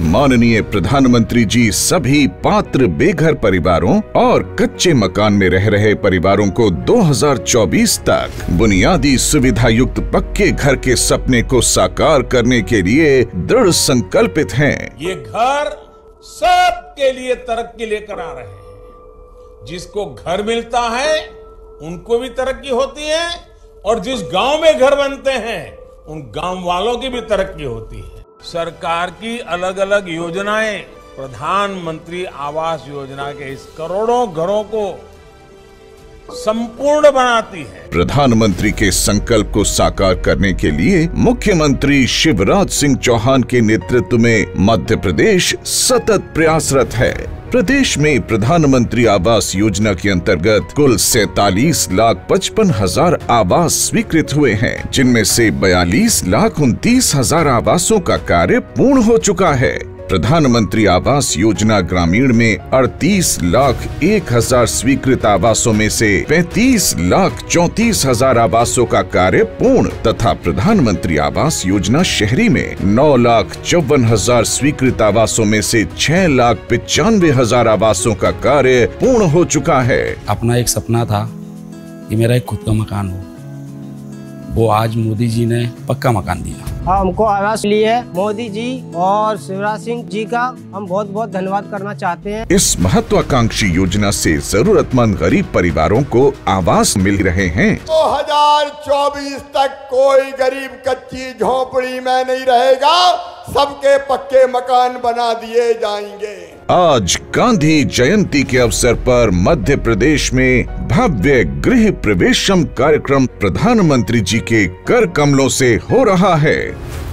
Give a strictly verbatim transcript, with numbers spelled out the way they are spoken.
माननीय प्रधानमंत्री जी सभी पात्र बेघर परिवारों और कच्चे मकान में रह रहे परिवारों को दो हज़ार चौबीस तक बुनियादी सुविधा युक्त पक्के घर के सपने को साकार करने के लिए दृढ़ संकल्पित हैं। ये घर सबके लिए तरक्की लेकर आ रहे हैं। जिसको घर मिलता है उनको भी तरक्की होती है और जिस गांव में घर बनते हैं उन गांव वालों की भी तरक्की होती है। सरकार की अलग अलग योजनाएं प्रधानमंत्री आवास योजना के इस करोड़ों घरों को संपूर्ण बनाती है। प्रधानमंत्री के संकल्प को साकार करने के लिए मुख्यमंत्री शिवराज सिंह चौहान के नेतृत्व में मध्य प्रदेश सतत प्रयासरत है। प्रदेश में प्रधानमंत्री आवास योजना के अंतर्गत कुल सैतालीस लाख पचपन हजार आवास स्वीकृत हुए हैं, जिनमें से बयालीस लाख उनतीस हजार आवासों का कार्य पूर्ण हो चुका है। प्रधानमंत्री आवास योजना ग्रामीण में अड़तीस लाख एक हजार स्वीकृत आवासों में से पैंतीस लाख चौंतीस हजार आवासों का कार्य पूर्ण तथा प्रधानमंत्री आवास योजना शहरी में नौ लाख चौवन हजार स्वीकृत आवासों में से छह लाख पचानवे हजार आवासों का कार्य पूर्ण हो चुका है। अपना एक सपना था कि मेरा एक खुद का मकान हो, वो आज मोदी जी ने पक्का मकान दिया। हमको आवास लिए मोदी जी और शिवराज सिंह जी का हम बहुत बहुत धन्यवाद करना चाहते हैं। इस महत्वाकांक्षी योजना से जरूरतमंद गरीब परिवारों को आवास मिल रहे हैं। दो हज़ार चौबीस तक कोई गरीब कच्ची झोपड़ी में नहीं रहेगा, सबके पक्के मकान बना दिए जाएंगे। आज गांधी जयंती के अवसर पर मध्य प्रदेश में भव्य गृह प्रवेशम कार्यक्रम प्रधानमंत्री जी के कर कमलों से हो रहा है।